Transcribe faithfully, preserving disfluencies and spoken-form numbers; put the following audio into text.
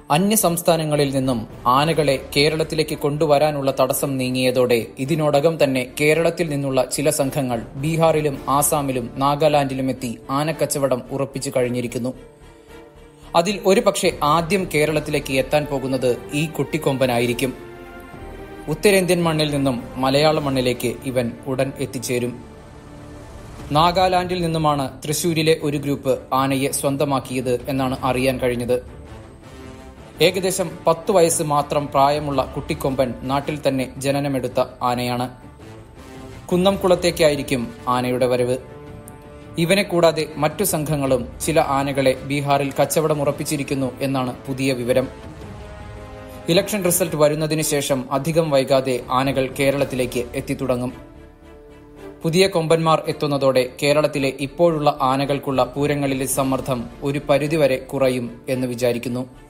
അന്യ സംസ്ഥാനങ്ങളിൽ നിന്നും ആനകളെ കേരളത്തിലേക്ക് കൊണ്ടുവരാനുള്ള തടസ്സം നീങ്ങിയതോടെ ഇതിനോടകം തന്നെ കേരളത്തിൽ നിന്നുള്ള ചില സംഘങ്ങൾ ബീഹാറിലും ആസാമിലും നാഗാലാൻഡിലുമെത്തി ആനക്കച്ചവടം ഉറപ്പിച്ചു കഴിഞ്ഞിരിക്കുന്നു. അതിൽ ഒരുപക്ഷെ ആദ്യം കേരളത്തിലേക്ക് എത്താൻ പോകുന്നത് ഈ കുട്ടിക്കൊമ്പനായിരിക്കും. ഉത്തരേന്ത്യൻ മണ്ണിൽ നിന്നും മലയാള മണ്ണിലേക്ക് ഇവൻ ഉടൻ എത്തിച്ചേരും. നാഗാലാൻഡിൽ നിന്നുമാണ് തൃശൂരിലെ ഒരു ഗ്രൂപ്പ് ആനയെ സ്വന്തമാക്കിയത് എന്നാണ് അറിയാൻ കഴിഞ്ഞത്. ഏകദേശം പത്തു വയസ്സ് മാത്രം പ്രായമുള്ള കുട്ടിക്കൊമ്പൻ നാട്ടിൽ തന്നെ ജനനമെടുത്ത ആനയാണ്. കുന്നംകുളത്തേക്കായിരിക്കും ആനയുടെ വരവ്. ഇവനെ കൂടാതെ മറ്റു സംഘങ്ങളും ചില ആനകളെ ബീഹാറിൽ കച്ചവടമുറപ്പിച്ചിരിക്കുന്നു എന്നാണ് പുതിയ വിവരം. ഇലക്ഷൻ റിസൾട്ട് വരുന്നതിന് ശേഷം അധികം വൈകാതെ ആനകൾ കേരളത്തിലേക്ക് എത്തിത്തുടങ്ങും. പുതിയ കൊമ്പന്മാർ എത്തുന്നതോടെ കേരളത്തിലെ ഇപ്പോഴുള്ള ആനകൾക്കുള്ള പൂരങ്ങളിലെ സമ്മർദ്ദം ഒരു പരിധിവരെ കുറയും എന്ന് വിചാരിക്കുന്നു.